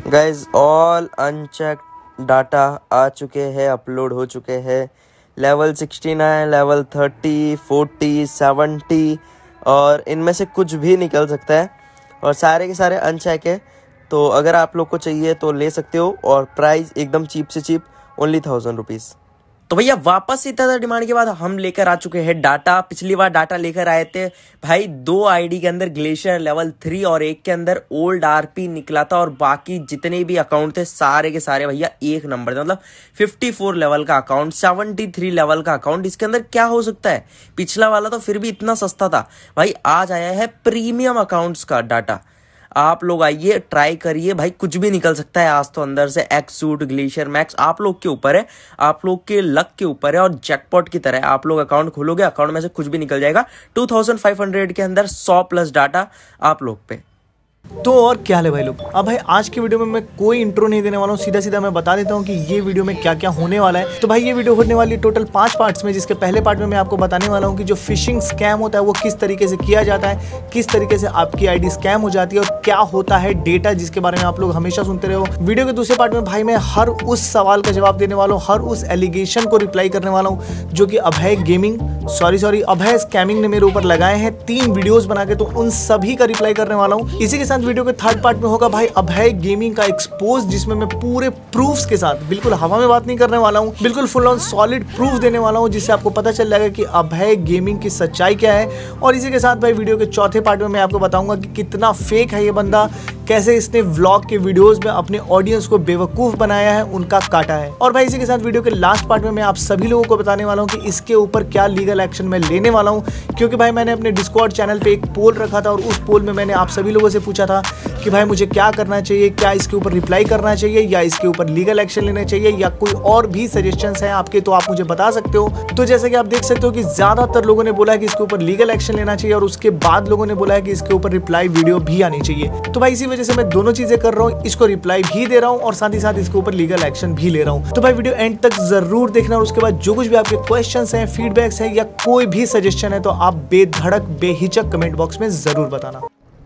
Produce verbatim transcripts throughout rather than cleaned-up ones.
Guys all unchecked data आ चुके हैं, अपलोड हो चुके हैं। Level sixty nine, level thirty, forty, seventy और इनमें से कुछ भी निकल सकता है और सारे के सारे अनचेक है। तो अगर आप लोग को चाहिए तो ले सकते हो और प्राइस एकदम चीप से चीप, ओनली थाउजेंड रुपीज़। तो भैया वापस इतना ज़्यादा डिमांड के बाद हम लेकर आ चुके हैं डाटा। पिछली बार डाटा लेकर आए थे भाई, दो आईडी के अंदर ग्लेशियर लेवल थ्री और एक के अंदर ओल्ड आरपी निकला था और बाकी जितने भी अकाउंट थे सारे के सारे भैया एक नंबर थे। मतलब फिफ्टी फोर लेवल का अकाउंट, सेवेंटी थ्री लेवल का अकाउंट, इसके अंदर क्या हो सकता है। पिछला वाला तो फिर भी इतना सस्ता था भाई। आज आया है प्रीमियम अकाउंट्स का डाटा। आप लोग आइए, ट्राई करिए भाई, कुछ भी निकल सकता है आज तो अंदर से। एक्स सूट, ग्लेशियर मैक्स, आप लोग के ऊपर है, आप लोग के लक के ऊपर है। और जैकपॉट की तरह आप लोग अकाउंट खोलोगे, अकाउंट में से कुछ भी निकल जाएगा। टू थाउजेंड फाइव हंड्रेड के अंदर सौ प्लस डाटा आप लोग पे। तो और क्या है भाई लोग, अब भाई आज की वीडियो में मैं कोई इंट्रो नहीं देने वाला हूँ, सीधा सीधा मैं बता देता हूँ कि ये वीडियो में क्या क्या होने वाला है। तो भाई ये वीडियो होने वाली टोटल पांच पार्ट्स में, जिसके पहले पार्ट में मैं आपको बताने वाला हूँ कि जो फिशिंग स्कैम होता है वो किस तरीके से किया जाता है, किस तरीके से आपकी आईडी स्कैम हो जाती है और क्या होता है डेटा, जिसके बारे में आप लोग हमेशा सुनते रहे हो। वीडियो के दूसरे पार्ट में भाई मैं हर उस सवाल का जवाब देने वाला हूँ, हर उस एलिगेशन को रिप्लाई करने वाला हूँ जो कि Abhay gaming sorry sorry Abhay scamming ने मेरे ऊपर लगाए हैं तीन वीडियोस बना के। तो उन सभी का रिप्लाई करने वाला हूँ। इसी के साथ वीडियो के थर्ड पार्ट में होगा भाई अभय गेमिंग का एक्सपोज, जिसमें मैं पूरे प्रूफ्स के साथ, बिल्कुल हवा में बात नहीं करने वाला हूँ, बिल्कुल फुल ऑन सॉलिड प्रूफ देने वाला हूँ, जिससे आपको पता चल जाएगा कि अभय गेमिंग की सच्चाई क्या है। और इसी के साथ भाई वीडियो के चौथे पार्ट में मैं आपको बताऊंगा कि कितना फेक है ये बंदा, कैसे इसने व्लॉग के वीडियोस में अपने ऑडियंस को बेवकूफ बनाया है, उनका काटा है। और भाई इसी के साथ वीडियो के लास्ट पार्ट में मैं आप सभी लोगों को बताने वाला हूँ कि इसके ऊपर क्या लीगल एक्शन मैं लेने वाला हूँ। क्योंकि भाई मैंने अपने डिस्कॉर्ड चैनल पे एक पोल रखा था और उस पोल में मैंने आप सभी लोगों से पूछा था कि भाई मुझे क्या करना चाहिए, क्या इसके ऊपर रिप्लाई करना चाहिए या इसके ऊपर लीगल एक्शन लेना चाहिए या कोई और भी सजेशंस हैं आपके, तो आप मुझे बता सकते हो। तो जैसे कि आप देख सकते हो कि ज्यादातर लोगों ने बोला है कि इसके ऊपर लीगल एक्शन लेना चाहिए और उसके बाद लोगों ने बोला है कि इसके ऊपर रिप्लाई वीडियो भी आनी चाहिए। तो भाई इसी वजह से मैं दोनों चीजें कर रहा हूँ, इसको रिप्लाई भी दे रहा हूँ और साथ ही साथ इसके ऊपर लीगल एक्शन भी ले रहा हूँ। तो भाई वीडियो एंड तक जरूर देखना और उसके बाद जो कुछ भी आपके क्वेश्चंस हैं, फीडबैक्स हैं या कोई भी सजेशन है तो आप बेधड़क बेहिचक कमेंट बॉक्स में जरूर बताना।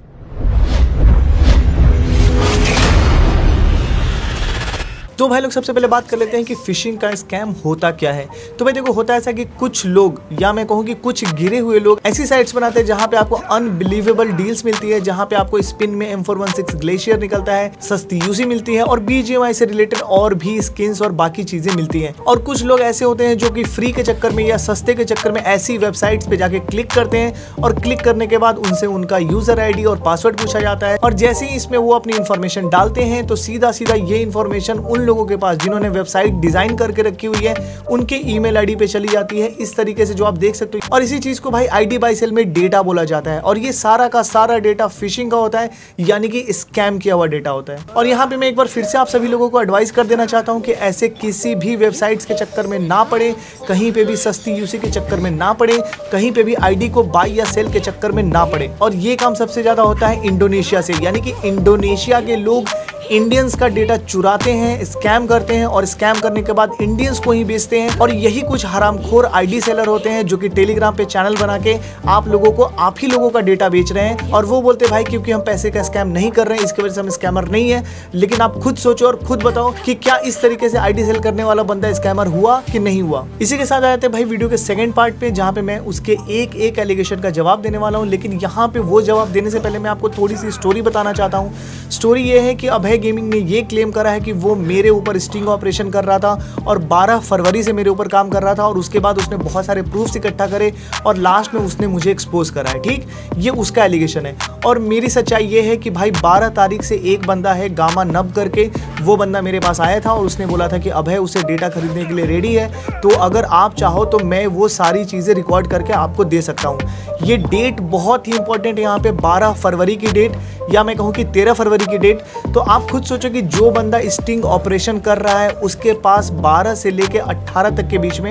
तो भाई लोग सबसे पहले बात कर लेते हैं कि फिशिंग का स्कैम होता क्या है। तो भाई देखो, होता है ऐसा कि कुछ लोग, या मैं कहूँ कि कुछ गिरे हुए लोग ऐसी साइट्स बनाते हैं जहाँ पे आपको अनबिलीवेबल डील्स मिलती है, जहाँ पे आपको स्पिन में M four one six glacier निकलता है, सस्ती यूसी मिलती है और बीजीएमआई से रिलेटेड और भी स्किन्स और बाकी चीजें मिलती हैं। और कुछ लोग ऐसे होते हैं जो कि फ्री के चक्कर में या सस्ते के चक्कर में ऐसी वेबसाइट्स पे जाके क्लिक करते हैं और क्लिक करने के बाद उनसे उनका यूजर आई डी और पासवर्ड पूछा जाता है। और जैसे ही इसमें वो अपनी इन्फॉर्मेशन डालते हैं तो सीधा सीधा ये इन्फॉर्मेशन उन लोगों के पास जिन्होंने वेबसाइट डिजाइन करके रखी हुई है उनके ईमेल आईडी पे चली जाती है, इस तरीके से जो आप देख सकते हो। और इसी चीज को भाई आईडी बाय सेल में डेटा बोला जाता है और ये सारा का सारा डेटा फिशिंग का होता है, यानी कि स्कैम किया हुआ डेटा होता है। और यहाँ पे मैं एक बार फिर से आप सभी लोगों को एडवाइस कर देना चाहता हूँ कि ऐसे किसी भी वेबसाइट्स के चक्कर में ना पड़े, कहीं पे भी सस्ती यूसी के चक्कर में ना पड़े, कहीं पे भी आईडी को बाय या सेल के चक्कर में ना पड़े। और ये काम सबसे ज्यादा होता है इंडोनेशिया से, यानी कि इंडोनेशिया के लोग इंडियंस का डेटा चुराते हैं, स्कैम करते हैं और स्कैम करने के बाद इंडियंस को ही बेचते हैं। और यही कुछ हरामखोर आईडी सेलर होते हैं जो कि टेलीग्राम पे चैनल बना के आप लोगों को, आप ही लोगों का डेटा बेच रहे हैं। और वो बोलते भाई क्योंकि हम पैसे का स्कैम नहीं कर रहे हैं इसकी वजह से हम स्कैमर नहीं है। लेकिन आप खुद सोचो और खुद बताओ कि क्या इस तरीके से आईडी सेल करने वाला बंदा स्कैमर हुआ कि नहीं हुआ। इसी के साथ आए थे भाई वीडियो के सेकंड पार्ट पे, जहाँ पे मैं उसके एक एक एलिगेशन का जवाब देने वाला हूँ। लेकिन यहाँ पे वो जवाब देने से पहले मैं आपको थोड़ी सी स्टोरी बताना चाहता हूँ। स्टोरी ये है कि अभय गेमिंग ने ये क्लेम करा है कि वो मेरे ऊपर स्टिंग ऑपरेशन कर रहा था और बारह फरवरी से मेरे ऊपर काम कर रहा था और उसके बाद उसने बहुत सारे प्रूफ्स इकट्ठा करे और लास्ट में उसने मुझे एक्सपोज करा है। ठीक, ये उसका एलिगेशन है। और मेरी सच्चाई ये है कि भाई बारह तारीख से एक बंदा है गामा नब करके, वो बंदा मेरे पास आया था और उसने बोला था कि अभय उसे डेटा खरीदने के लिए रेडी है, तो अगर आप चाहो तो मैं वो सारी चीज़ें रिकॉर्ड करके आपको दे सकता हूँ। ये डेट बहुत ही इंपॉर्टेंट है यहाँ पे, बारह फरवरी की डेट या मैं कहूँ कि तेरह फरवरी की डेट। तो आप खुद सोचो कि जो बंदा स्टिंग ऑपरेशन कर रहा है उसके पास बारह से लेके अठारह तक के बीच में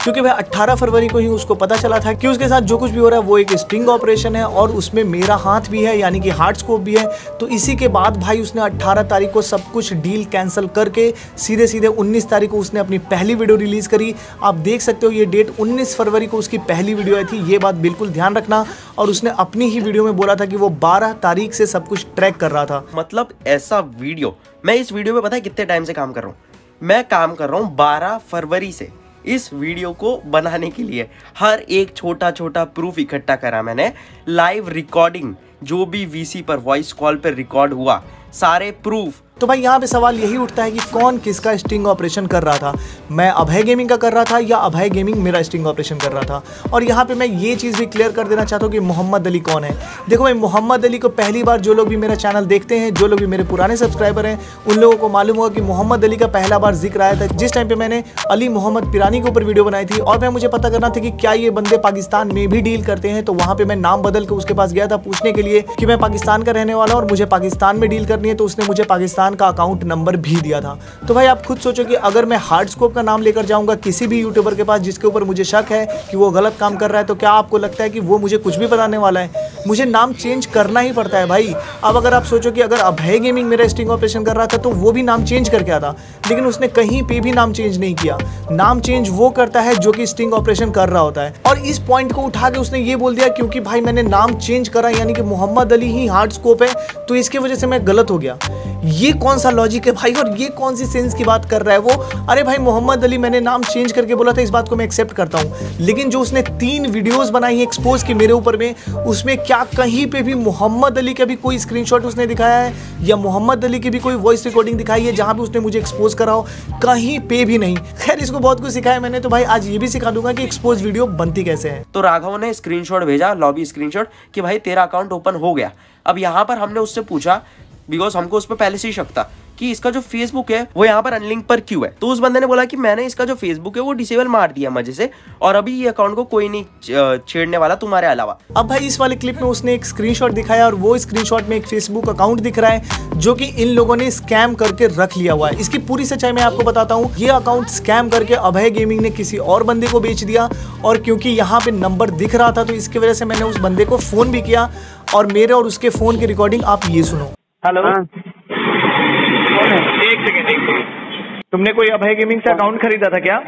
क्योंकि भाई अट्ठारह फरवरी को ही उसको पता चला था कि उसके साथ जो कुछ भी हो रहा है वो एक स्टिंग ऑपरेशन है और उसमें मेरा हाथ भी है, यानी कि हार्ड स्कोप भी है। तो इसी के बाद भाई उसने अट्ठारह तारीख को सब कुछ डील कैंसिल करके सीधे सीधे उन्नीस तारीख को उसने अपनी पहली वीडियो रिलीज करी। आप देख सकते हो ये डेट उन्नीस फरवरी को उसकी पहली वीडियो आई थी, ये बात बिल्कुल ध्यान रखना। और उसने अपनी ही वीडियो में बोला था कि वो बारह तारीख से सब कुछ ट्रैक कर रहा था। मतलब ऐसा वीडियो, मैं इस वीडियो में पता है कितने टाइम से काम कर रहा हूँ, मैं काम कर रहा हूँ बारह फरवरी से इस वीडियो को बनाने के लिए। हर एक छोटा छोटा प्रूफ इकट्ठा करा मैंने, लाइव रिकॉर्डिंग जो भी वीसी पर वॉइस कॉल पर रिकॉर्ड हुआ, सारे प्रूफ। तो भाई यहाँ पे सवाल यही उठता है कि कौन किसका स्टिंग ऑपरेशन कर रहा था, मैं अभय गेमिंग का कर रहा था या अभय गेमिंग मेरा स्टिंग ऑपरेशन कर रहा था। और यहाँ पे मैं ये चीज़ भी क्लियर कर देना चाहता हूँ कि मोहम्मद अली कौन है। देखो भाई, मोहम्मद अली को पहली बार जो लोग भी मेरा चैनल देखते हैं, जो लोग भी मेरे पुराने सब्सक्राइबर हैं, उन लोगों को मालूम होगा कि मोहम्मद अली का पहला बार जिक्र आया था जिस टाइम पे मैंने अली मोहम्मद पिरानी के ऊपर वीडियो बनाई थी। और मैं मुझे पता करना था कि क्या ये बंदे पाकिस्तान में भी डील करते हैं, तो वहाँ पे मैं नाम बदल के उसके पास गया था पूछने के लिए कि मैं पाकिस्तान का रहने वाला और मुझे पाकिस्तान में डील करनी है। तो उसने मुझे पाकिस्तान का अकाउंट नंबर भी दिया था। तो भाई आप खुद सोचो कि अगर मैं हार्ड स्कोप का नाम लेकर जाऊंगा किसी भी यूट्यूबर के पास जिसके ऊपर मुझे शक है कि वो गलत काम कर रहा है, तो क्या आपको लगता है कि वो मुझे कुछ भी बताने वाला है? मुझे नाम चेंज करना ही पड़ता है भाई। अब अगर आप सोचो कि अगर अभय गेमिंग मेरा स्टिंग ऑपरेशन कर रहा था तो वो भी नाम चेंज करके आता, लेकिन उसने कहीं पे भी नाम चेंज नहीं किया। नाम चेंज वो करता है जो कि स्टिंग ऑपरेशन कर रहा होता है। और इस पॉइंट को उठा के उसने ये बोल दिया क्योंकि भाई मैंने नाम चेंज करा यानी कि मोहम्मद अली ही हार्ड स्कोप है, तो इसकी वजह से मैं गलत हो गया। ये कौन सा लॉजिक है भाई, और ये कौन सी सेंस की बात कर रहा है वो? अरे भाई मोहम्मद अली मैंने नाम चेंज करके बोला था, इस बात को मैं एक्सेप्ट करता हूँ, लेकिन जो उसने तीन वीडियोस बनाई है एक्सपोज की मेरे ऊपर में, उसमें क्या कहीं पे भी मोहम्मद अली का भी कोई स्क्रीनशॉट उसने दिखाया है या मोहम्मद अली की भी कोई वॉइस रिकॉर्डिंग दिखाई है जहां पे उसने मुझे एक्सपोज करा हो? कहीं पे भी नहीं। खैर इसको बहुत कुछ सिखाया मैंने, तो भाई आज ये भी सिखा दूंगा कि एक्सपोज वीडियो बनती कैसे है। तो राघव ने स्क्रीनशॉट भेजा, लॉबी स्क्रीनशॉट, कि भाई तेरा अकाउंट ओपन हो गया। अब यहाँ पर हमने उससे पूछा, बिकॉज हमको उस पर पहले से ही शक था कि इसका जो फेसबुक है वो यहाँ पर अनलिंक पर क्यों है। तो उस बंदे ने बोला कि मैंने इसका जो फेसबुक है वो डिसेबल मार दिया मजे से, और अभी ये अकाउंट को कोई नहीं छेड़ने वाला तुम्हारे अलावा। अब भाई इस वाले क्लिप में उसने एक स्क्रीनशॉट दिखाया और वो स्क्रीनशॉट में एक फेसबुक अकाउंट दिख रहा है जो कि इन लोगों ने स्कैम करके रख लिया हुआ है। इसकी पूरी सच्चाई मैं आपको बताता हूँ। ये अकाउंट स्कैम करके अभय गेमिंग ने किसी और बंदे को बेच दिया, और क्योंकि यहाँ पे नंबर दिख रहा था तो इसकी वजह से मैंने उस बंदे को फोन भी किया, और मेरे और उसके फोन की रिकॉर्डिंग आप ये सुनो। हेलो, एक सेकेंड एक सेकेंड तुमने कोई अभय गेमिंग से अकाउंट खरीदा था क्या?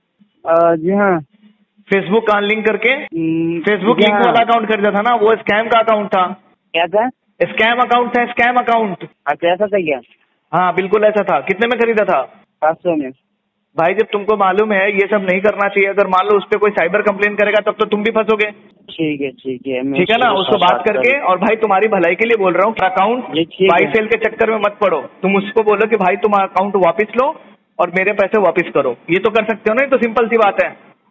आ, जी हाँ। फेसबुक का लिंक करके फेसबुक लिंक वाला अकाउंट खरीदा था ना, वो स्कैम का अकाउंट था। क्या था? स्कैम अकाउंट था, स्कैम अकाउंट। अच्छा ऐसा था क्या? हाँ बिल्कुल ऐसा था। कितने में खरीदा था? पाँच सौ में। भाई जब तुमको मालूम है ये सब नहीं करना चाहिए, अगर मान लो उस पर कोई साइबर कंप्लेन करेगा तब तो तुम भी फंसोगे। ठीक है ठीक है ठीक है ना, उसको बात करके, और भाई तुम्हारी भलाई के लिए बोल रहा हूँ, अकाउंट बाई सेल के चक्कर में मत पड़ो। तुम उसको बोलो कि भाई तुम अकाउंट वापस लो और मेरे पैसे वापस करो। ये तो कर सकते हो ना, ये तो सिंपल सी बात है।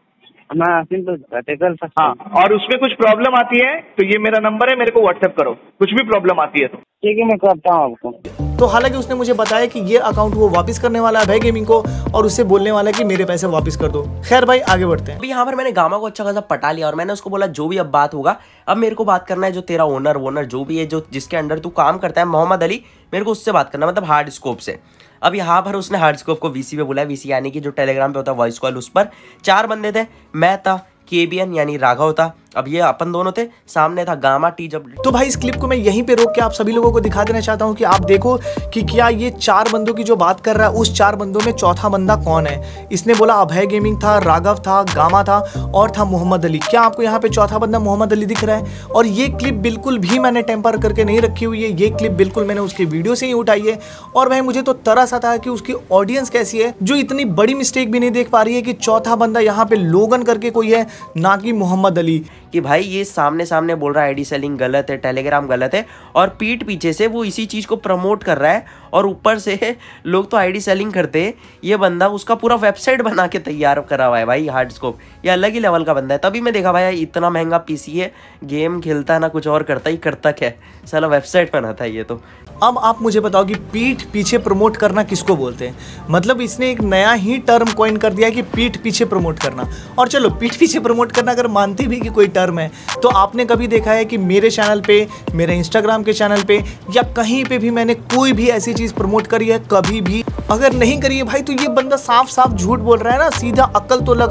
हाँ सिंपल कर सकते। हाँ, और उसमें कुछ प्रॉब्लम आती है तो ये मेरा नंबर है, मेरे को व्हाट्सएप करो कुछ भी प्रॉब्लम आती है तो। ठीक है मैं करता हूँ आपको। तो हालांकि उसने मुझे बताया कि ये अकाउंट वो वापस करने वाला है अभय गेमिंग को, और उससे बोलने वाला है कि मेरे पैसे वापस कर दो। खैर भाई आगे बढ़ते हैं। अभी यहाँ पर मैंने गामा को अच्छा खासा पटा लिया और मैंने उसको बोला जो भी अब बात होगा, अब मेरे को बात करना है जो तेरा ओनर वोनर जो भी है, जो जिसके अंडर तू काम करता है, मोहम्मद अली, मेरे को उससे बात करना, मतलब हार्ड स्कोप से। अब यहाँ पर उसने हार्ड स्कोप को वीसी पे बुलाया। वीसी यानी कि जो टेलीग्राम पे होता है वॉइस कॉल, उस पर चार बंदे थे, मैं था, केबीएन यानी राघव था, अब ये अपन दोनों थे, सामने था गामा टी। जब तो भाई इस क्लिप को मैं यहीं पे रोक के आप सभी लोगों को दिखा देना चाहता हूं कि आप देखो कि क्या ये चार बंदों की जो बात कर रहा है उस चार बंदों में चौथा बंदा कौन है। इसने बोला अभय गेमिंग था, राघव था, गामा था और था मोहम्मद अली। क्या आपको यहाँ पे चौथा बंदा मोहम्मद अली दिख रहा है? और ये क्लिप बिल्कुल भी मैंने टेम्पर करके नहीं रखी हुई है, ये क्लिप बिल्कुल मैंने उसकी वीडियो से ही उठाई है। और भाई मुझे तो तरस आता है कि उसकी ऑडियंस कैसी है जो इतनी बड़ी मिस्टेक भी नहीं देख पा रही है कि चौथा बंदा यहाँ पे लोगन करके कोई है, ना कि मोहम्मद अली। कि भाई ये सामने सामने बोल रहा है आईडी सेलिंग गलत है, टेलीग्राम गलत है, और पीठ पीछे से वो इसी चीज़ को प्रमोट कर रहा है, और ऊपर से लोग तो आईडी सेलिंग करते हैं, ये बंदा उसका पूरा वेबसाइट बना के तैयार करा हुआ है भाई हार्ड स्कोप। ये अलग ही लेवल का बंदा है। तभी मैं देखा भाई इतना महंगा पीसी है, गेम खेलता है ना कुछ और करता ही करता क्या है, साला वेबसाइट बनाता है ये तो। अब आप मुझे बताओ कि पीठ पीछे प्रमोट करना किसको बोलते हैं? मतलब इसने एक नया ही टर्म कॉइन कर दिया है कि पीठ पीछे प्रमोट करना। और चलो पीठ पीछे प्रमोट करना अगर मानते भी कि कोई टर्म है, तो आपने कभी देखा है कि मेरे चैनल पे, मेरे इंस्टाग्राम के चैनल पे या कहीं पे भी मैंने कोई भी ऐसी चीज़ प्रमोट करी है? कभी भी अगर नहीं करी है भाई तो ये बंदा साफ साफ झूठ बोल रहा है ना। सीधा अक्ल तो लगाओ।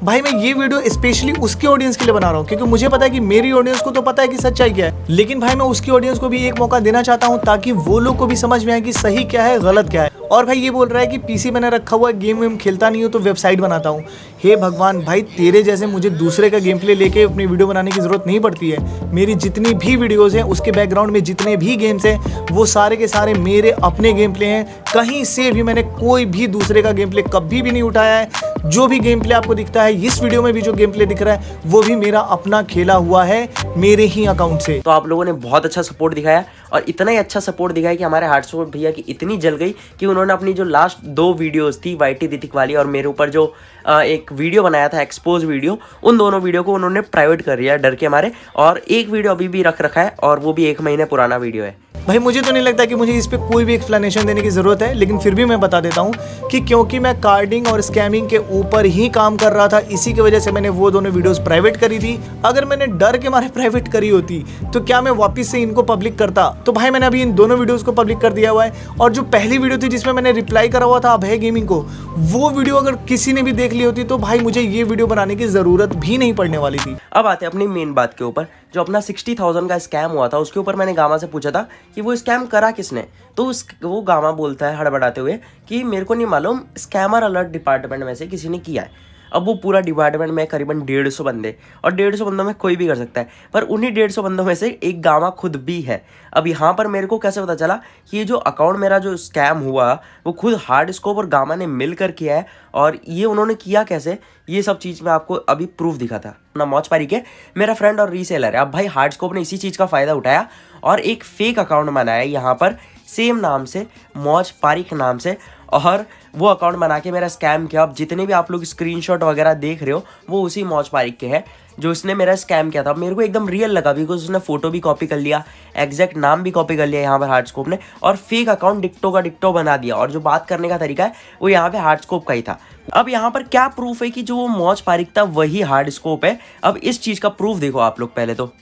भाई मैं ये वीडियो स्पेशली उसके ऑडियंस के लिए बना रहा हूँ, क्योंकि मुझे पता है कि मेरी ऑडियंस को तो पता है कि सच्चाई क्या है, लेकिन भाई मैं उसकी ऑडियंस को भी एक मौका देना चाहता हूँ ताकि वो लोग को भी समझ में आए कि सही क्या है गलत क्या है। और भाई ये बोल रहा है कि पीसी मैंने रखा हुआ है, गेम वेम खेलता नहीं हो तो वेबसाइट बनाता हूँ। हे भगवान भाई, तेरे जैसे मुझे दूसरे का गेम प्ले लेके अपनी वीडियो बनाने की जरूरत नहीं पड़ती है। मेरी जितनी भी वीडियोस हैं उसके बैकग्राउंड में जितने भी गेम्स हैं वो सारे के सारे मेरे अपने गेम प्ले हैं। कहीं से भी मैंने कोई भी दूसरे का गेम प्ले कभी भी नहीं उठाया है। जो भी गेम प्ले आपको दिखता है, इस वीडियो में भी जो गेम प्ले दिख रहा है वो भी मेरा अपना खेला हुआ है मेरे ही अकाउंट से। तो आप लोगों ने बहुत अच्छा सपोर्ट दिखाया और इतना ही अच्छा सपोर्ट दिखाया कि हमारे हार्डस्कोप भैया की इतनी जल गई कि उन्होंने अपनी जो लास्ट दो वीडियोस थी वाईटी दितिक वाली और मेरे ऊपर जो एक वीडियो बनाया था एक्सपोज वीडियो, उन दोनों वीडियो को उन्होंने प्राइवेट कर दिया डर के मारे, और एक वीडियो अभी भी रख रखा है और वो भी एक महीने पुराना वीडियो है। भाई मुझे तो नहीं लगता कि मुझे इस पे कोई भी एक्सप्लेनेशन देने की ज़रूरत है, लेकिन फिर भी मैं बता देता हूँ कि क्योंकि मैं कार्डिंग और स्कैमिंग के ऊपर ही काम कर रहा था, इसी की वजह से मैंने वो दोनों वीडियोस प्राइवेट करी थी। अगर मैंने डर के मारे प्राइवेट करी होती तो क्या मैं वापस से इनको पब्लिक करता? तो भाई मैंने अभी इन दोनों वीडियोज़ को पब्लिक कर दिया हुआ है। और जो पहली वीडियो थी जिसमें मैंने रिप्लाई करा हुआ था अभय गेमिंग को, वो वीडियो अगर किसी ने भी देख ली होती तो भाई मुझे ये वीडियो बनाने की ज़रूरत भी नहीं पड़ने वाली थी। अब आते हैं अपनी मेन बात के ऊपर। जो अपना सिक्सटी थाउजेंड का स्कैम हुआ था उसके ऊपर मैंने गामा से पूछा था कि वो स्कैम करा किसने, तो उस वो गामा बोलता है हड़बड़ाते हुए कि मेरे को नहीं मालूम, स्कैमर अलर्ट डिपार्टमेंट में से किसी ने किया है। अब वो पूरा डिपार्टमेंट में करीबन डेढ़ सौ बंदे, और डेढ़ सौ बंदों में कोई भी कर सकता है, पर उन्हीं डेढ़ सौ बंदों में से एक गामा खुद भी है। अब यहाँ पर मेरे को कैसे पता चला कि ये जो अकाउंट मेरा जो स्कैम हुआ वो खुद हार्डस्कोप और गामा ने मिलकर किया है, और ये उन्होंने किया कैसे, ये सब चीज़ मैं आपको अभी प्रूफ दिखा था ना। मौज पारिक है मेरा फ्रेंड और रीसेलर है। अब भाई हार्डस्कोप ने इसी चीज़ का फ़ायदा उठाया और एक फेक अकाउंट बनाया यहाँ पर सेम नाम से, मौज पारिक नाम से, और वो अकाउंट बना के मेरा स्कैम किया। अब जितने भी आप लोग स्क्रीनशॉट वगैरह देख रहे हो वो उसी मौज पारिक के हैं जो इसने मेरा स्कैम किया था। अब मेरे को एकदम रियल लगा बिकॉज उसने फोटो भी कॉपी कर लिया, एग्जैक्ट नाम भी कॉपी कर लिया यहाँ पर हार्डस्कोप ने, और फेक अकाउंट डिक्टो का डिक्टो बना दिया। और जो बात करने का तरीका है वो यहाँ पे हार्डस्कोप का ही था। अब यहाँ पर क्या प्रूफ है कि जो वो मौज पारिक था वही हार्डस्कोप है? अब इस चीज़ का प्रूफ देखो आप लोग पहले तो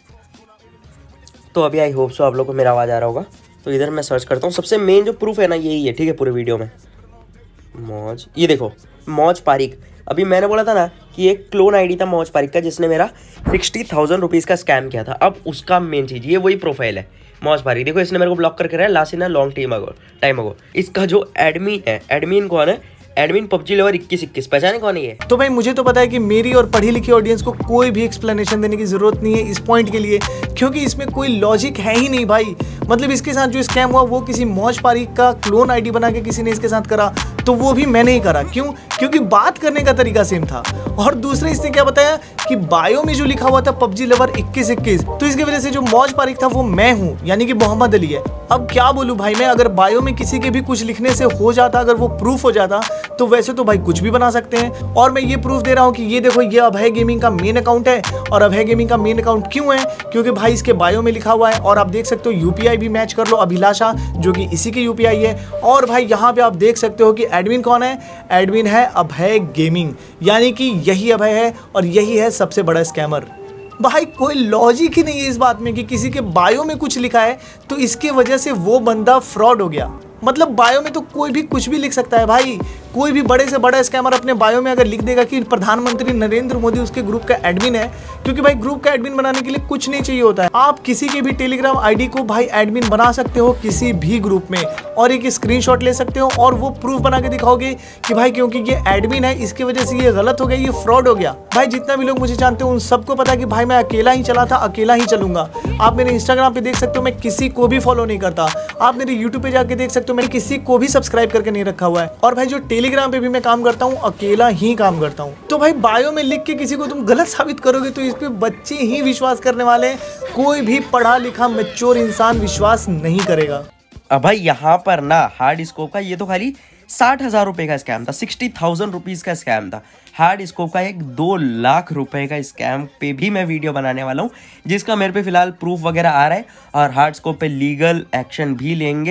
तो अभी आई होप सो आप लोग को मेरा आवाज़ आ रहा होगा। तो इधर मैं सर्च करता हूँ। सबसे मेन जो प्रूफ है ना यही है, ठीक है, पूरे वीडियो में मौज, ये देखो मौज पारिक। अभी मैंने बोला था ना कि एक क्लोन आईडी था मौज पारिक का जिसने मेरा सिक्सटी थाउजेंड रुपीज़ का स्कैम किया था। अब उसका मेन चीज़ ये वही प्रोफाइल है मौज पारिक। देखो इसने मेरे को ब्लॉक करके रहा है last in long time ago time ago इसका जो एडमिन है, एडमिन कौन है? एडमिन पबजी लेवर इक्कीस इक्कीस, पहचाने कौन है ये? तो भाई मुझे तो पता है कि मेरी और पढ़ी लिखी ऑडियंस को कोई भी एक्सप्लेनेशन देने की जरूरत नहीं है इस पॉइंट के लिए, क्योंकि इसमें कोई लॉजिक है ही नहीं भाई। मतलब इसके साथ जो स्कैम हुआ वो किसी मौज पारिक का क्लोन आईडी बना के किसी ने इसके साथ करा, तो वो भी मैंने ही करा। क्यों? क्योंकि बात करने का तरीका सेम था। और दूसरे इसने क्या बताया कि बायो में जो लिखा हुआ था पबजी लेवर इक्कीस इक्कीस, तो इसकी वजह से जो मौज पारिक था वो मैं हूँ, यानी कि मोहम्मद अली है। अब क्या बोलूँ भाई मैं, अगर बायो में किसी के भी कुछ लिखने से हो जाता, अगर वो प्रूफ हो जाता, तो वैसे तो भाई कुछ भी बना सकते हैं। और मैं ये प्रूफ दे रहा हूँ कि ये देखो ये अभय गेमिंग का मेन अकाउंट है। और अभय गेमिंग का मेन अकाउंट क्यों है? क्योंकि भाई इसके बायो में लिखा हुआ है, और आप देख सकते हो यूपीआई भी मैच कर लो, अभिलाषा जो कि इसी के यूपीआई है। और भाई यहाँ पे आप देख सकते हो कि एडमिन कौन है? एडमिन है अभय गेमिंग, यानी कि यही अभय है और यही है सबसे बड़ा स्कैमर। भाई कोई लॉजिक ही नहीं है इस बात में कि किसी के बायो में कुछ लिखा है तो इसके वजह से वो बंदा फ्रॉड हो गया। मतलब बायो में तो कोई भी कुछ भी लिख सकता है भाई। कोई भी बड़े से बड़ा स्कैमर अपने बायो में अगर लिख देगा कि प्रधानमंत्री नरेंद्र मोदी उसके ग्रुप का एडमिन है, क्योंकि भाई ग्रुप का एडमिन बनाने के लिए कुछ नहीं चाहिए होता है। आप किसी के भी टेलीग्राम आईडी को भाई एडमिन बना सकते हो किसी भी ग्रुप में, और एक स्क्रीनशॉट ले सकते हो और वो प्रूफ बना के दिखाओगे कि भाई क्योंकि ये एडमिन है इसकी वजह से ये गलत हो गया, ये फ्रॉड हो गया। भाई जितना भी लोग मुझे जानते हो उन सबको पता है कि भाई मैं अकेला ही चला था, अकेला ही चलूंगा। आप मेरे इंस्टाग्राम पे देख सकते हो मैं किसी को भी फॉलो नहीं करता। आप मेरे यूट्यूब पे जाके देख सकते हो मैंने किसी को भी सब्सक्राइब करके नहीं रखा हुआ है। और भाई जो टेलीग्राम पे भी मैं काम करता हूँ अकेला ही काम करता हूँ। तो भाई बायो में लिख के किसी को तुम गलत साबित करोगे तो इस पे बच्चे ही विश्वास करने वाले हैं, कोई भी पढ़ा लिखा मैच्योर इंसान विश्वास नहीं करेगा। अब भाई यहाँ पर ना हार्डस्कोप का ये तो खाली साठ हजार रुपए का स्कैम था, सिक्सटी थाउजेंड रुपीज का स्कैम था। हार्डस्कोप का एक दो लाख रुपए का स्कैम पे भी मैं वीडियो बनाने वाला हूँ, जिसका मेरे पे फिलहाल प्रूफ वगैरह आ रहा है, और हार्डस्कोप पे लीगल एक्शन भी लेंगे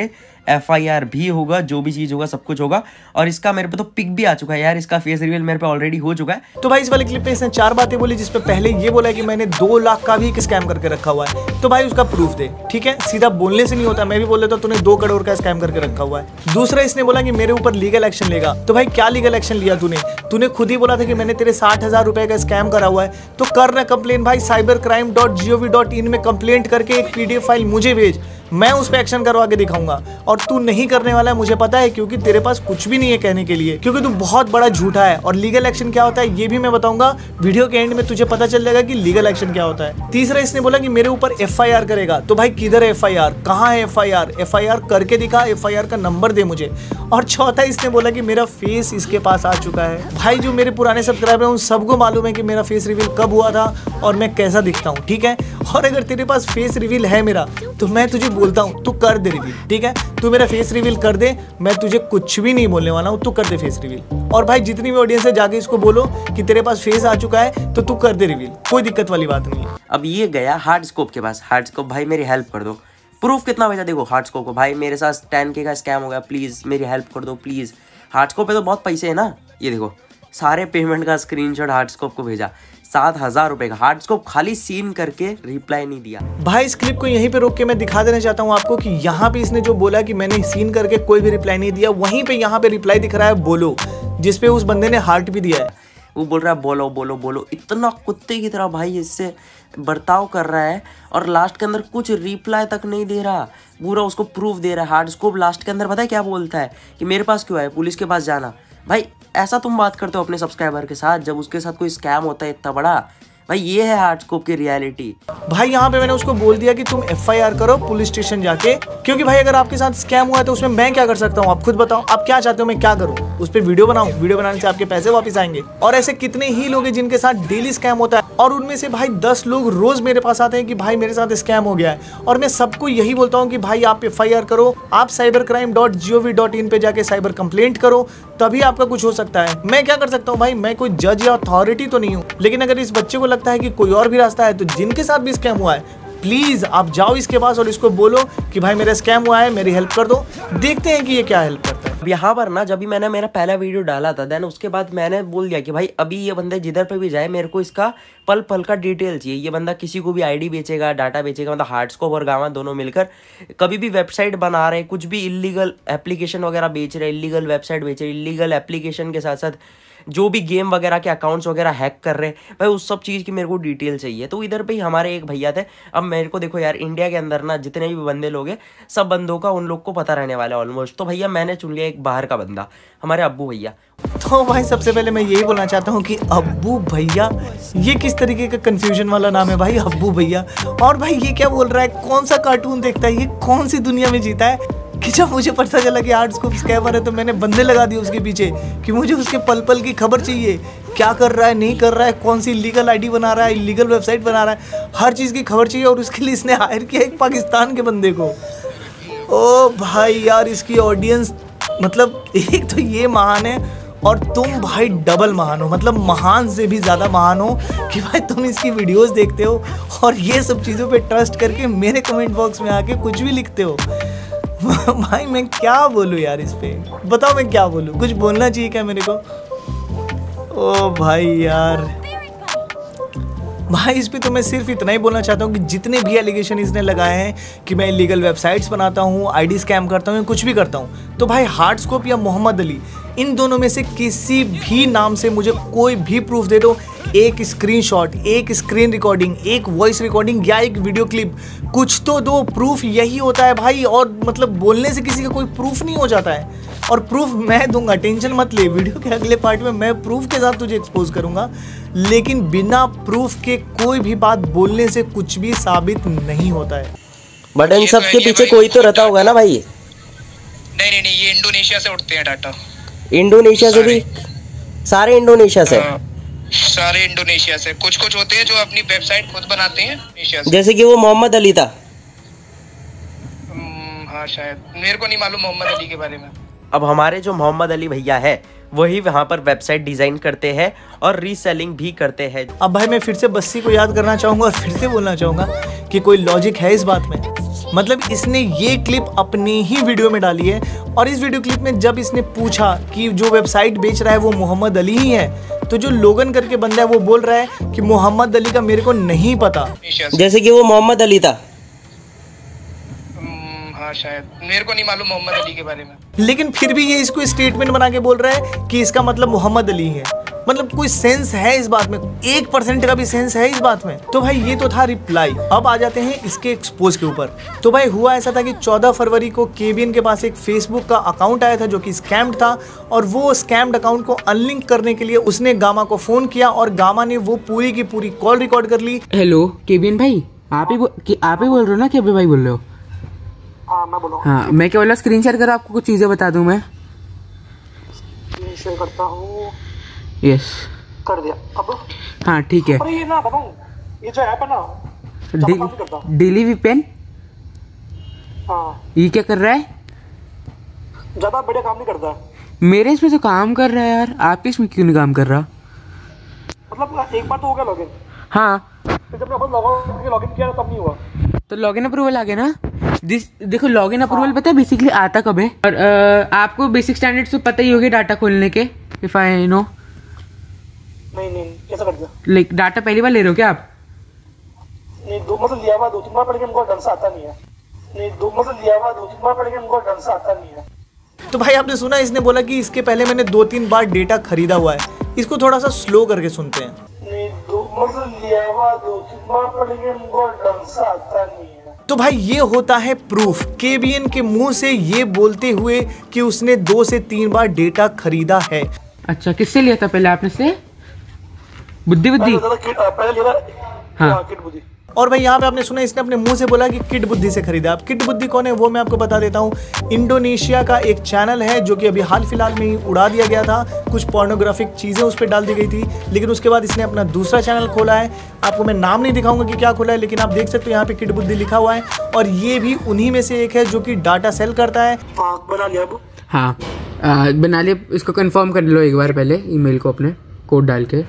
एफ आई आर भी होगा, जो भी चीज़ होगा सब कुछ होगा। और इसका मेरे पे तो पिक भी आ चुका है यार, इसका फेस रिवील मेरे पे ऑलरेडी हो चुका है। तो भाई इस वाले क्लिप पे इसने चार बातें बोली, जिसपे पहले ये बोला कि मैंने दो लाख का भी एक स्कैम करके रखा हुआ है। तो भाई उसका प्रूफ दे, ठीक है, सीधा बोलने से नहीं होता। मैं भी बोल देता तूने दो करोड़ का स्कैम करके रखा हुआ है। दूसरा इसने बोला कि मेरे ऊपर लीगल एक्शन लेगा। तो भाई क्या लीगल एक्शन लिया तूने? तूने खुद ही बोला था कि मैंने तेरे साठ हजार रुपए का स्कैम करा हुआ है, तो कर ना कंप्लेन भाई। Cyber crime dot G O V dot in में कंप्लेंट करके एक पीडीएफ फाइल मुझे भेज, मैं उस पर एक्शन करवा के दिखाऊंगा। और तू नहीं करने वाला है, मुझे पता है, क्योंकि तेरे पास कुछ भी नहीं है कहने के लिए, क्योंकि तू बहुत बड़ा झूठा है। और लीगल एक्शन क्या होता है ये भी मैं बताऊंगा वीडियो के एंड में, तुझे पता चल जाएगा कि लीगल एक्शन क्या होता है। तीसरा इसने बोला कि मेरे ऊपर एफ आई आर करेगा। तो भाई किधर है एफ आई आर? कहाँ है F I R? F I R करके दिखा, एफ आई आर का नंबर दे मुझे। और चौथा इसने बोला कि मेरा फेस इसके पास आ चुका है। भाई जो मेरे पुराने सब्सक्राइबर हैं उन सबको मालूम है कि मेरा फेस रिवील कब हुआ था और मैं कैसा दिखता हूँ, ठीक है। और अगर तेरे पास फेस रिवील है मेरा, तो मैं तुझे बोलता हूँ तू कर दे रिवील, ठीक है। तू मेरा फेस रिवील कर दे, मैं तुझे कुछ भी नहीं बोलने वाला हूँ, तू कर दे फेस रिवील। और भाई जितनी भी ऑडियंस है जाके इसको बोलो कि तेरे पास फेस आ चुका है, तो तू कर दे रिवील, कोई दिक्कत वाली बात नहीं है। अब ये गया हार्ड स्कोप के पास। हार्ड स्कोप भाई मेरी हेल्प कर दो, प्रूफ कितना भेजा देखो हार्ड स्कोप को। भाई मेरे साथ टेन के का स्कैम हो गया, प्लीज़ मेरी हेल्प कर दो प्लीज़। हार्ड स्कोप पे तो बहुत पैसे है ना, ये देखो सारे पेमेंट का स्क्रीनशॉट हार्ड स्कोप को भेजा, सात हजार रुपए का। हार्ड स्कोप खाली सीन करके रिप्लाई नहीं दिया। भाई इस क्लिप को यहीं पे रोक के मैं दिखा देना चाहता हूँ आपको कि यहाँ पे इसने जो बोला कि मैंने सीन करके कोई भी रिप्लाई नहीं दिया, वहीं पे यहाँ पे रिप्लाई दिख रहा है बोलो, जिसपे उस बंदे ने हार्ट भी दिया है। वो बोल रहा है बोलो बोलो बोलो, इतना कुत्ते की तरह भाई इससे बर्ताव कर रहा है। और लास्ट के अंदर कुछ रिप्लाई तक नहीं दे रहा, पूरा उसको प्रूफ दे रहा है। हार्ड स्कोप लास्ट के अंदर पता है क्या बोलता है कि मेरे पास क्यों आए, पुलिस के पास जाना। भाई ऐसा तुम बात करते हो अपने सब्सक्राइबर के साथ जब उसके साथ कोई स्कैम होता है इतना बड़ा? भाई ये है हार्ड स्कोप की रियलिटी। भाई यहाँ पे मैंने उसको बोल दिया कि तुम एफ आई आर करो पुलिस स्टेशन जाके, क्योंकि भाई अगर आपके साथ स्कैम हुआ है तो उसमें मैं क्या कर सकता हूँ? आप खुद बताओ, आप क्या चाहते हो मैं क्या करूँ? उस पर वीडियो बनाऊँ, वीडियो बनाने से आपके पैसे वापस आएंगे। और ऐसे कितने ही लोग हैं जिनके साथ डेली स्कैम होता है, और उनमें से भाई दस लोग रोज मेरे पास आते हैं कि भाई मेरे साथ स्कैम हो गया है। और मैं सबको यही बोलता हूँ कि भाई आप एफ आई आर करो, आप cyber crime dot G O V dot in पे जाके साइबर कंप्लेंट करो, तभी आपका कुछ हो सकता है। मैं क्या कर सकता हूँ भाई, मैं कोई जज या अथॉरिटी तो नहीं हूँ। लेकिन अगर इस बच्चे को लगता है कि कोई और भी रास्ता है, तो जिनके साथ भी स्कैम हुआ है प्लीज आप जाओ इसके पास और इसको बोलो कि भाई मेरा स्कैम हुआ है, मेरी हेल्प कर दो। देखते हैं कि ये क्या हेल्प करता है। अब यहाँ पर ना जब भी मैंने मेरा पहला वीडियो डाला था, देन उसके बाद मैंने बोल दिया कि भाई अभी ये बंदा जिधर पे भी जाए मेरे को इसका पल पल का डिटेल चाहिए। ये बंदा किसी को भी आईडी बेचेगा, डाटा बेचेगा, मतलब हार्ड स्कोप और गामा दोनों मिलकर कभी भी वेबसाइट बना रहे, कुछ भी इलीगल एप्लीकेशन वगैरह बेच रहे, इलीगल वेबसाइट बेच रहे, इलीगल एप्लीकेशन के साथ साथ जो भी गेम वगैरह के अकाउंट्स वगैरह हैक कर रहे हैं, भाई उस सब चीज़ की मेरे को डिटेल चाहिए। तो इधर पे ही हमारे एक भैया थे। अब मेरे को देखो यार, इंडिया के अंदर ना जितने भी बंदे लोग हैं, सब बंदों का उन लोग को पता रहने वाला है ऑलमोस्ट। तो भैया मैंने चुन लिया एक बाहर का बंदा, हमारे अब्बू भैया। तो भाई सबसे पहले मैं यही बोलना चाहता हूँ कि अब्बू भैया, ये किस तरीके का कंफ्यूजन वाला नाम है भाई, अब्बू भैया। और भाई ये क्या बोल रहा है, कौन सा कार्टून देखता है, ये कौन सी दुनिया में जीता है कि जब मुझे पता चला कि हार्ड स्कोप स्कैमर है तो मैंने बंदे लगा दिए उसके पीछे कि मुझे उसके पल पल की खबर चाहिए, क्या कर रहा है, नहीं कर रहा है, कौन सी लीगल आईडी बना रहा है, इलीगल वेबसाइट बना रहा है, हर चीज़ की खबर चाहिए। और उसके लिए इसने हायर किया एक पाकिस्तान के बंदे को। ओ भाई यार, इसकी ऑडियंस मतलब एक तो ये महान है और तुम भाई डबल महान हो, मतलब महान से भी ज़्यादा महान हो कि भाई तुम इसकी वीडियोस देखते हो और ये सब चीज़ों पे ट्रस्ट करके मेरे कमेंट बॉक्स में आके कुछ भी लिखते हो। भाई मैं क्या बोलूँ यार इस पे, बताओ मैं क्या बोलूँ? कुछ बोलना चाहिए क्या मेरे को? ओ भाई यार, भाई इस पे तो मैं सिर्फ इतना ही बोलना चाहता हूँ कि जितने भी एलिगेशन इसने लगाए हैं कि मैं इलीगल वेबसाइट्स बनाता हूँ, आईडी स्कैम करता हूँ, कुछ भी करता हूँ, तो भाई हार्ड स्कोप या मोहम्मद अली, इन दोनों में से किसी भी नाम से मुझे कोई भी प्रूफ दे दो, एक स्क्रीनशॉट, एक स्क्रीन रिकॉर्डिंग, एक वॉइस रिकॉर्डिंग या एक वीडियो क्लिप, कुछ तो दो। प्रूफ यही होता है भाई, और मतलब बोलने से किसी का कोई प्रूफ नहीं हो जाता है। और प्रूफ मैं दूंगा, टेंशन मत ले, वीडियो के अगले पार्ट में मैं प्रूफ के साथ तुझे एक्सपोज करूंगा। लेकिन बिना प्रूफ के कोई भी बात बोलने से कुछ भी साबित नहीं होता है। बट इन सब के पीछे कोई तो रहता होगा ना भाई? नहीं नहीं नहीं, ये इंडोनेशिया से उठते हैं डाटा। इंडोनेशिया से भी? सारे इंडोनेशिया से? सारे इंडोनेशिया से। कुछ कुछ होते हैं जो अपनी वेबसाइट खुद बनाते हैं इंडोनेशिया से, जैसे कि वो मोहम्मद अली था। हाँ शायद, मेरे को नहीं मालूम मोहम्मद अली के बारे में। अब हमारे जो मोहम्मद अली भैया है वही वहाँ पर वेबसाइट डिजाइन करते हैं और रीसेलिंग भी करते हैं। अब भाई मैं फिर से बस्सी को याद करना चाहूँगा और फिर से बोलना चाहूँगा कि कोई लॉजिक है इस बात में? मतलब इसने ये क्लिप अपनी ही वीडियो में डाली है और इस वीडियो क्लिप में जब इसने पूछा कि जो वेबसाइट बेच रहा है वो मोहम्मद अली ही है, तो जो लोगन करके बंदा है वो बोल रहा है कि मोहम्मद अली का मेरे को नहीं पता, जैसे कि वो मोहम्मद अली था। हाँ शायद, मेरे को नहीं मालूम मोहम्मद अली के बारे में। लेकिन फिर भी ये इसको स्टेटमेंट बना के बोल रहा है कि इसका मतलब मोहम्मद अली है। मतलब कोई सेंस है इस बात में? एक परसेंट का भी सेंस है इस बात में? तो भाई ये तो था रिप्लाई। अब आ जाते हैं इसके एक्सपोज के ऊपर। तो भाई हुआ ऐसा था कि चौदह फरवरी को केबीएन के पास एक फेसबुक का अकाउंट आया था जो कि स्कैम्ड था, और वो स्कैम्ड अकाउंट को अनलिंक करने के लिए उसने गामा को फोन किया और गामा ने वो पूरी की पूरी कॉल रिकॉर्ड कर ली। हेलो केबीएन भाई, आप ही आप ही बोल रहे हो ना कि अभी भाई बोल रहे हो? हाँ मैं बोल रहा हूँ। हाँ मैं क्या बोला, स्क्रीन शेयर करो, आपको कुछ चीजें बता दूं मैं। स्क्रीन शेयर करता हूँ। यस कर दिया अब। हाँ ठीक है। अरे ये ना बताऊँ, ये जो ऐप है ना डे, काम नहीं करता। डेली वीपेन, हाँ ये क्या कर रहा है? ज्यादा बढ़िया काम नहीं करता है। मेरे इसमें तो काम कर रहा है यार, आपके इसमें क्यों नहीं काम कर रहा? मतलब एक बार तो हो गया लॉगिन, हाँ फिर जब मैं अपन लॉगिन लॉगिन किया तब नहीं हुआ। तो लॉगिन अप्रूवल आ गया ना। दिस देखो लॉगिन अप्रूवल पता है बेसिकली आता कब है? और आ, आपको बेसिक स्टैंडर्ड्स तो पता ही होगी डाटा खोलने के, इफ आई नो। नहीं नहीं कैसा कर दिया? लाइक डाटा पहली बार ले रहे हो क्या आप? नहीं दो मतलब लिया हुआ दो तीन बार पढ़ के हमको ढंग से आता नहीं है। नहीं दो मतलब लिया हुआ दो तीन बार पढ़ के हमको ढंग से आता नहीं है। तो भाई आपने सुना, इसने बोला कि इसके पहले मैंने दो तीन बार डेटा खरीदा हुआ है। इसको थोड़ा सा स्लो करके सुनते हैं। नहीं दो मतलब लिया हुआ दो तीन बार पढ़ के हमको ढंग से आता नहीं है। तो भाई ये होता है प्रूफ, केबीएन के मुंह से ये बोलते हुए कि उसने दो से तीन बार डेटा खरीदा है। अच्छा किससे लिया था पहले आपने से? बुद्धि बुद्धि पहले लिया था। हाँ किट बुद्धि। और भाई यहाँ पे आपने सुना इसने अपने मुंह से बोला कि किड बुद्धि से खरीदा। अब किड बुद्धि कौन है वो मैं आपको बता देता हूँ। इंडोनेशिया का एक चैनल है जो कि अभी हाल फिलहाल में ही उड़ा दिया गया था, कुछ पोर्नोग्राफिक चीज़ें उस पर डाल दी गई थी, लेकिन उसके बाद इसने अपना दूसरा चैनल खोला है। आपको मैं नाम नहीं दिखाऊंगा कि क्या खोला है, लेकिन आप देख सकते हो यहाँ पे किड बुद्धि लिखा हुआ है, और ये भी उन्हीं में से एक है जो कि डाटा सेल करता है। बना लिया अब। हाँ आ, बना लिया। इसको कंफर्म कर लो एक बार पहले ईमेल को अपने कोड डाल के।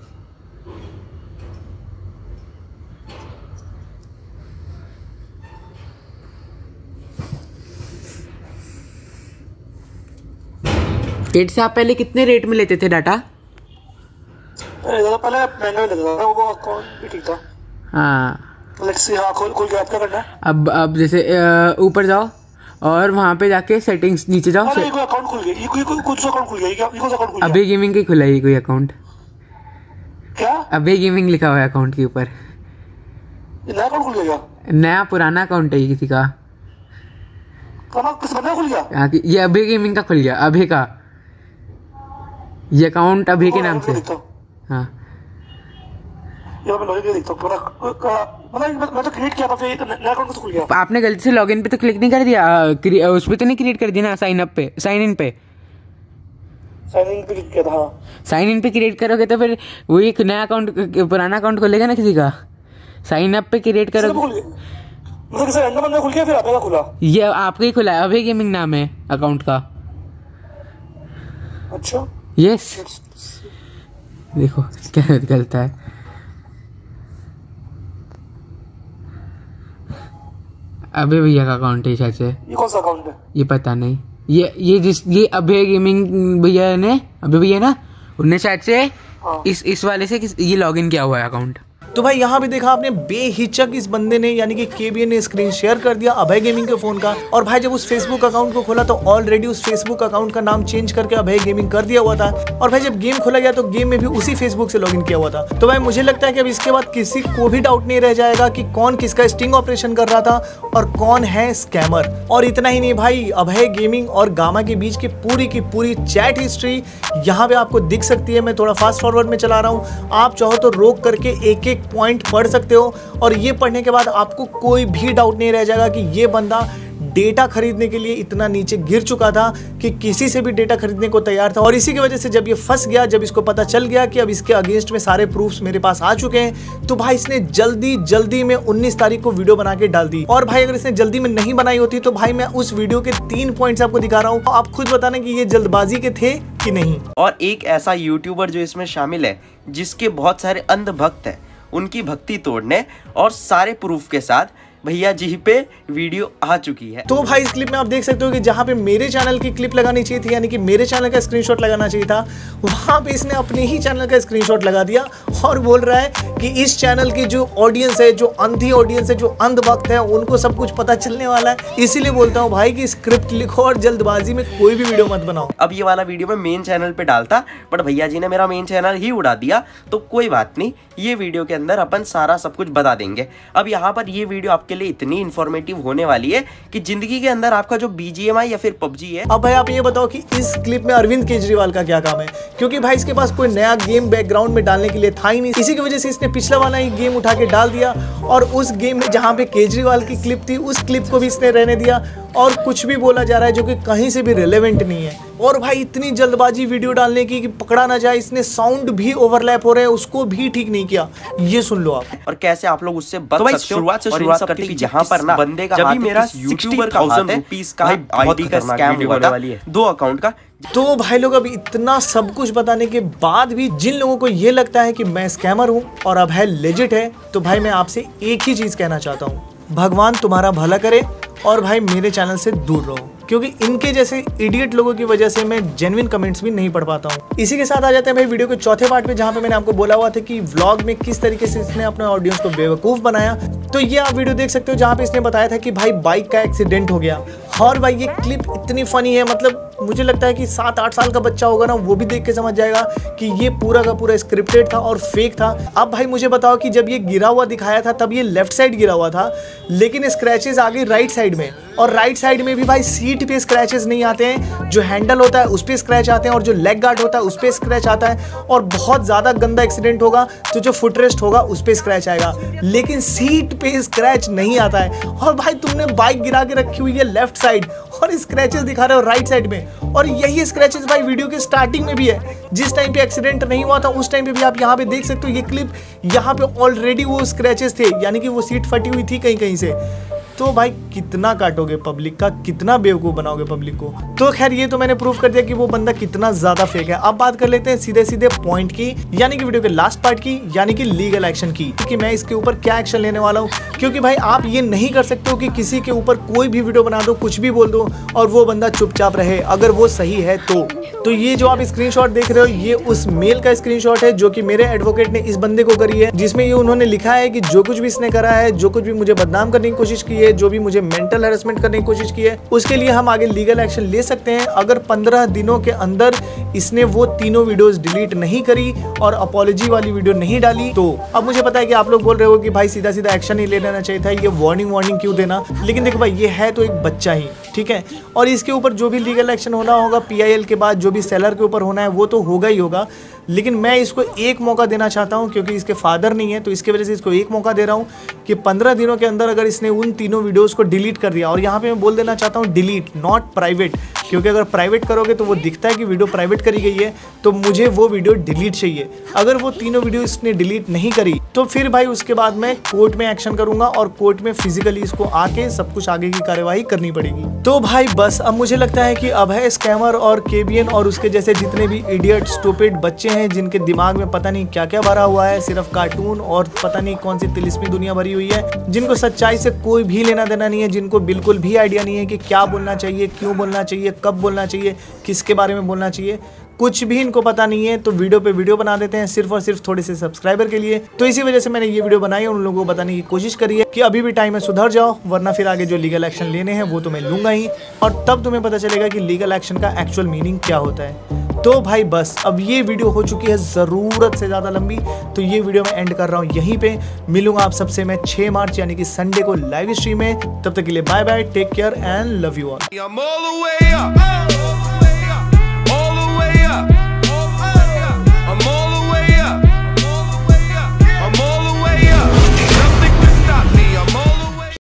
किट से आप पहले कितने रेट में लेते थे डाटा? पहले महंगा लेता था, वो अकाउंट भी ठीक था। हाँ लेट्स सी। हाँ खोल खोल के आप क्या करना है? अब अब जैसे ऊपर जाओ और वहाँ पे जाके सेटिंग्स नीचे जाओ। अरे ये कोई अकाउंट खुल गया, ये कोई कोई कुछ अकाउंट खुल गया, ये क्या ये कौन सा अकाउंट खुल गया? अबे गेमिंग का खुला है कोई अकाउंट? क्या अबे गेमिंग लिखा हुआ है अकाउंट के ऊपर। ये नया अकाउंट खुल गया? नया पुराना अकाउंट है ये किसी का। कहाँ किस बंदा खुल गया? हाँ ये अबे गेमिंग का खुल गया, अभे का। ये अकाउंट अभे के नाम से। हाँ ये मैं लॉगिन देखता हूँ पूरा। मतलब मैं तो क्रिएट किया था, फिर तो नया अकाउंट तो खुल गया। आपने गलती से लॉगिन पे तो क्लिक नहीं कर दिया? उस पे तो नहीं क्रिएट कर दिया ना, साइन अप पे, साइन इन पे? साइन इन पे क्लिक किया था। साइन इन पे क्रिएट करोगे तो फिर वो एक नया अकाउंट, पुराना अकाउंट खोलेगा ना किसी का। साइन अप पे क्रिएट करोगे मतलब किसी रैंडम बंदा खुल गया, फिर आपका खुला? ये आपका ही खुला है, अभे गेमिंग नाम है अकाउंट का। अच्छा यस देखो क्या गलत है। अभे भैया का अकाउंट है शायद से। ये कौन सा अकाउंट है? ये पता नहीं। ये ये जिस ये अभे गेमिंग भैया ने, अभे भैया ना, उनने शायद से इस इस वाले से ये लॉगिन किया हुआ है अकाउंट। तो भाई यहाँ भी देखा आपने, बेहिचक इस बंदे ने यानी कि केबीएन ने स्क्रीन शेयर कर दिया अभय गेमिंग के फोन का। और भाई जब उस फेसबुक अकाउंट को खोला तो ऑलरेडी उस फेसबुक अकाउंट का नाम चेंज करके अभय गेमिंग कर दिया हुआ था। और भाई जब गेम खोला गया तो गेम में भी उसी फेसबुक से लॉगिन किया हुआ था। तो भाई मुझे लगता है कि अब इसके बाद किसी को भी डाउट नहीं रह जाएगा कि कौन किसका स्टिंग ऑपरेशन कर रहा था और कौन है स्कैमर। और इतना ही नहीं भाई, अभय गेमिंग और गामा के बीच की पूरी की पूरी चैट हिस्ट्री यहाँ पे आपको दिख सकती है। मैं थोड़ा फास्ट फॉरवर्ड में चला रहा हूँ, आप चाहो तो रोक करके एक एक पॉइंट पढ़ सकते हो। और ये पढ़ने के बाद आपको कोई भी डाउट नहीं रह जाएगा कि ये बंदा डेटा खरीदने के लिए इतना नीचे गिर चुका था कि किसी से भी डेटा खरीदने को तैयार था। और इसी की वजह से जब ये फंस गया, जब इसको पता चल गया कि अब इसके अगेंस्ट में सारे प्रूफ्स मेरे पास आ चुके हैं, तो भाई इसने जल्दी जल्दी में उन्नीस तारीख को वीडियो बना के डाल दी। और भाई अगर इसने जल्दी में नहीं बनाई होती तो भाई मैं उस वीडियो के तीन पॉइंट्स आपको दिखा रहा हूँ, आप खुद बताना कि ये जल्दबाजी के थे कि नहीं। और एक ऐसा यूट्यूबर जो इसमें शामिल है जिसके बहुत सारे अंध भक्त है, उनकी भक्ति तोड़ने, और सारे प्रूफ के साथ भैया जी पे वीडियो आ चुकी है। तो भाई इस क्लिप में आप देख सकते हो कि जहां पे मेरे चैनल की क्लिप लगानी चाहिए थी, यानी कि मेरे चैनल का स्क्रीनशॉट लगाना चाहिए था, वहां पे इसने अपने ही चैनल का स्क्रीनशॉट लगा दिया और बोल रहा है कि इस चैनल की जो ऑडियंस है, जो अंधी ऑडियंस है, जो अंधभक्त है, उनको सब कुछ पता चलने वाला है। इसीलिए बोलता हूँ भाई कि स्क्रिप्ट लिखो और जल्दबाजी में कोई भी वीडियो मत बनाओ। अब ये वाला वीडियो मैं मेन चैनल पे डालता, बट भैया जी ने मेरा मेन चैनल ही उड़ा दिया, तो कोई बात नहीं, ये वीडियो के अंदर अपन सारा सब कुछ बता देंगे। अब यहाँ पर ये वीडियो आपके लिए इतनी इन्फॉर्मेटिव होने वाली है कि जिंदगी के अंदर आपका जो बीजीएमआई या फिर पबजी है। अब भाई आप ये बताओ कि इस क्लिप में अरविंद केजरीवाल का क्या काम है, क्योंकि भाई इसके पास कोई नया गेम बैकग्राउंड में डालने के लिए था ही नहीं। इसी की वजह से इसने पिछला वाला ही गेम उठा के डाल दिया, और उस गेम में जहां पे केजरीवाल की क्लिप थी उस क्लिप को भी इसने रहने दिया, और कुछ भी बोला जा रहा है जो कि कहीं से भी रिलेवेंट नहीं है। और भाई इतनी जल्दबाजी वीडियो डालने की कि पकड़ा ना जाए, इसने साउंड भी ओवरलैप हो रहे हैं, उसको भी ठीक नहीं किया। ये सुन लो आप, और कैसे आप लोग उससे बच सकते हो। शुरुआत से शुरुआत करते हैं जहां पर ना बंदे का जब मेरा यूट्यूबर का रुपीस का आईडी का स्कैम होने वाली है, दो अकाउंट का। तो भाई लोग अब इतना सब कुछ बताने के बाद भी जिन लोगों को ये लगता है कि मैं स्कैमर हूँ और अब है लेजिट है, तो भाई मैं आपसे एक ही चीज कहना चाहता हूँ, भगवान तुम्हारा भला करे और भाई मेरे चैनल से दूर रहो, क्योंकि इनके जैसे इडियट लोगों की वजह से मैं जेन्युइन कमेंट्स भी नहीं पढ़ पाता हूँ। इसी के साथ आ जाते हैं भाई वीडियो के चौथे पार्ट में, जहाँ पे मैंने आपको बोला हुआ था कि व्लॉग में किस तरीके से इसने अपने ऑडियंस को बेवकूफ बनाया। तो ये आप वीडियो देख सकते हो जहाँ पे इसने बताया था कि भाई बाइक का एक्सीडेंट हो गया। और भाई ये क्लिप इतनी फनी है, मतलब मुझे लगता है कि सात आठ साल का बच्चा होगा ना, वो भी देख के समझ जाएगा कि ये पूरा का पूरा स्क्रिप्टेड था और फेक था। अब भाई मुझे बताओ कि जब ये गिरा हुआ दिखाया था तब ये लेफ्ट साइड गिरा हुआ था, लेकिन स्क्रैचेस आ गई राइट साइड में, और राइट साइड में भी भाई सीट पे स्क्रैचेस नहीं आते हैं, जो हैंडल होता है उस पे स्क्रैच आते हैं, और जो लेग गार्ड होता है उस पे स्क्रैच आता है। और बहुत ज्यादा गंदा एक्सीडेंट होगा तो जो फुटरेस्ट होगा उस पे स्क्रैच आएगा, लेकिन सीट पे स्क्रैच नहीं आता है। और भाई तुमने बाइक गिरा के रखी हुई है लेफ्ट साइड और स्क्रैचेस दिखा रहे हो राइट साइड में, और यही स्क्रैचेस भाई वीडियो के स्टार्टिंग में भी है। जिस टाइम पे एक्सीडेंट नहीं हुआ था उस टाइम पे भी आप यहाँ पे देख सकते हो, ये क्लिप यहाँ पे ऑलरेडी वो स्क्रैचेस थे, यानी कि वो सीट फटी हुई थी कहीं कहीं से। तो भाई कितना काटोगे पब्लिक का, कितना बेवकूफ बनाओगे पब्लिक को। तो खैर ये तो मैंने प्रूव कर दिया कि वो बंदा कितना ज्यादा फेक है। अब बात कर लेते हैं सीधे सीधे पॉइंट की, यानी कि वीडियो के लास्ट पार्ट की, यानी कि लीगल एक्शन की, कि मैं इसके ऊपर क्या एक्शन लेने वाला हूँ। क्योंकि भाई आप ये नहीं कर सकते हो कि किसी के ऊपर कोई भी वीडियो बना दो, कुछ भी बोल दो और वो बंदा चुपचाप रहे, अगर वो सही है तो। तो ये जो आप स्क्रीनशॉट देख रहे हो, ये उस मेल का स्क्रीनशॉट है जो कि मेरे एडवोकेट ने इस बंदे को करी है, जिसमें ये उन्होंने लिखा है कि जो कुछ भी इसने करा है, जो कुछ भी मुझे बदनाम करने की कोशिश की है, जो भी मुझे मेंटल हैरेसमेंट करने की कोशिश की है, उसके लिए हम आगे लीगल एक्शन ले सकते हैं अगर पंद्रह दिनों के अंदर इसने वो तीनों वीडियोस डिलीट नहीं करी और अपॉलॉजी वाली वीडियो नहीं डाली तो। अब मुझे पता है कि आप लोग बोल रहे हो कि भाई सीधा सीधा एक्शन ही ले लेना चाहिए था, ये वार्निंग वार्निंग क्यों देना। लेकिन देखो भाई ये है तो एक बच्चा ही, ठीक है, और इसके ऊपर जो भी लीगल एक्शन होना होगा पीआईएल के बाद, जो भी सेलर के ऊपर होना है वो तो होगा ही होगा। लेकिन मैं इसको एक मौका देना चाहता हूं, क्योंकि इसके फादर नहीं है तो इसके वजह से इसको एक मौका दे रहा हूं कि पंद्रह दिनों के अंदर अगर इसने उन तीनों वीडियोस को डिलीट कर दिया, और यहाँ पे मैं बोल देना चाहता हूँ डिलीट, नॉट प्राइवेट, क्योंकि अगर प्राइवेट करोगे तो वो दिखता है कि वीडियो प्राइवेट करी गई है, तो मुझे वो वीडियो डिलीट चाहिए। अगर वो तीनों वीडियो इसने डिलीट नहीं करी तो फिर भाई उसके बाद मैं कोर्ट में एक्शन करूंगा और कोर्ट में फिजिकली इसको आके सब कुछ आगे की कार्यवाही करनी पड़ेगी। तो भाई बस अब मुझे लगता है कि अभय स्कैमर और केबीएन और उसके जैसे जितने भी इडियट स्टूपिड बच्चे हैं जिनके दिमाग में पता नहीं क्या क्या भरा हुआ है, सिर्फ कार्टून और पता नहीं कौन सी तिलिस्मी दुनिया भरी हुई है, जिनको सच्चाई से कोई भी लेना देना नहीं है, जिनको बिल्कुल भी आइडिया नहीं है कि क्या बोलना चाहिए, क्यों बोलना चाहिए, कब बोलना चाहिए, किसके बारे में बोलना चाहिए, कुछ भी इनको पता नहीं है, तो वीडियो पे वीडियो बना देते हैं सिर्फ और सिर्फ थोड़े से सब्सक्राइबर के लिए। तो इसी वजह से मैंने ये वीडियो बनाई और उन लोगों को बताने की कोशिश करी है कि अभी भी टाइम है, सुधर जाओ, वरना फिर आगे जो लीगल एक्शन लेने हैं वो तो मैं लूंगा ही, और तब तुम्हें पता चलेगा कि लीगल एक्शन का एक्चुअल मीनिंग क्या होता है। तो भाई बस अब ये वीडियो हो चुकी है ज़रूरत से ज़्यादा लंबी, तो ये वीडियो मैं एंड कर रहा हूँ यहीं पे। मिलूंगा आप सबसे मैं छह मार्च यानी कि संडे को लाइव स्ट्रीम में। तब तक के लिए bye bye, take care and love you all.